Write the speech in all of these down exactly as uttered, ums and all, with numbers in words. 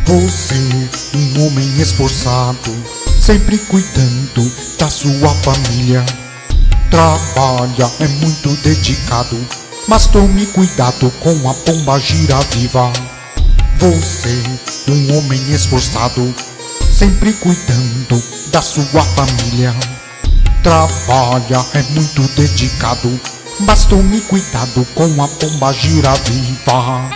Você, um homem esforçado, sempre cuidando da sua família. Trabalha, é muito dedicado, mas tome cuidado com a pomba gira viva. Você, um homem esforçado, sempre cuidando da sua família. Trabalha, é muito dedicado, mas tome cuidado com a pomba gira viva.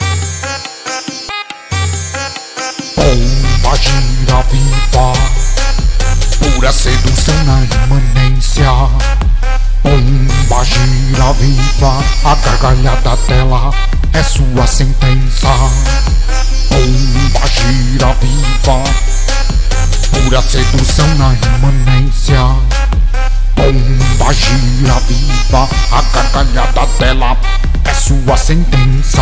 Pomba gira viva, pura sedução na imanência. Pomba gira viva, a gargalhada dela é sua sentença. Pomba gira viva, pura sedução na imanência. Pomba gira viva, a gargalhada dela é sua sentença.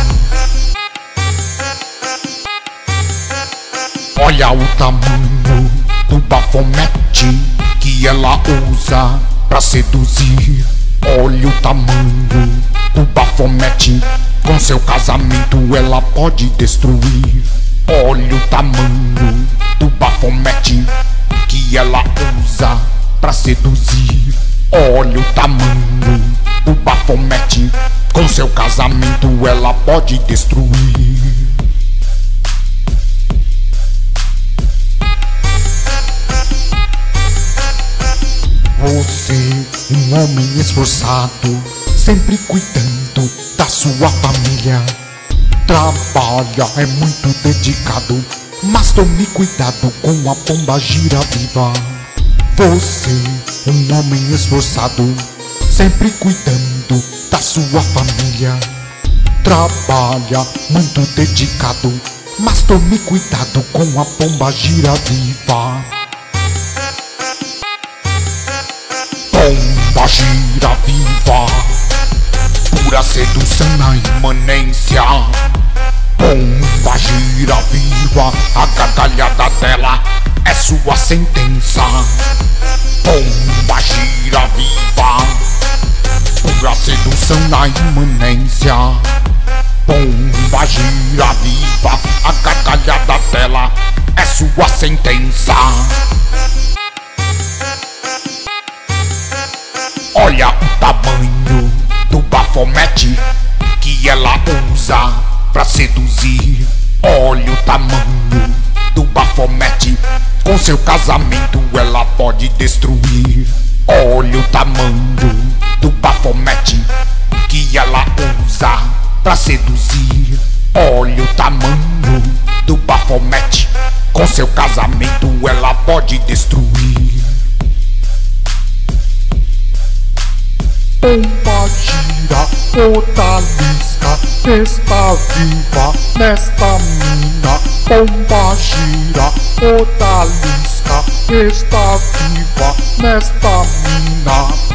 Olha o tamanho do Baphomet que ela usa pra seduzir. Olha o tamanho do Baphomet, com seu casamento ela pode destruir. Olha o tamanho do Baphomet que ela usa pra seduzir. Olha o tamanho do Baphomet, com seu casamento ela pode destruir. Você, um homem esforçado, sempre cuidando da sua família. Trabalha, é muito dedicado, mas tome cuidado com a pomba gira viva. Você, um homem esforçado, sempre cuidando da sua família. Trabalha, muito dedicado, mas tome cuidado com a pomba gira viva. Pomba gira viva, pura sedução na imanência. Pomba gira viva, a gargalhada dela é sua sentença. Pomba gira viva, pura sedução na imanência. Pomba gira viva, a gargalhada dela é sua sentença. Olha o tamanho do Baphomet que ela usa pra seduzir. Olha o tamanho do Baphomet, com seu casamento ela pode destruir. Olha o tamanho do Baphomet que ela usa pra seduzir. Olha o tamanho do Baphomet, com seu casamento ela pode destruir. Pomba gira, Odalisca está viva nesta mina. Pomba gira, Odalisca está viva nesta mina.